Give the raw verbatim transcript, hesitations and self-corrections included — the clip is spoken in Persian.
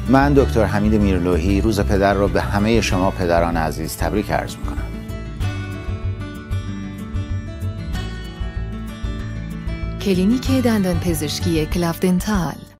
من دکتر حمید میرلوحی روز پدر رو به همه شما پدران عزیز تبریک عرض میکنم. کلینیک دندان پزشکی کلاف دنتال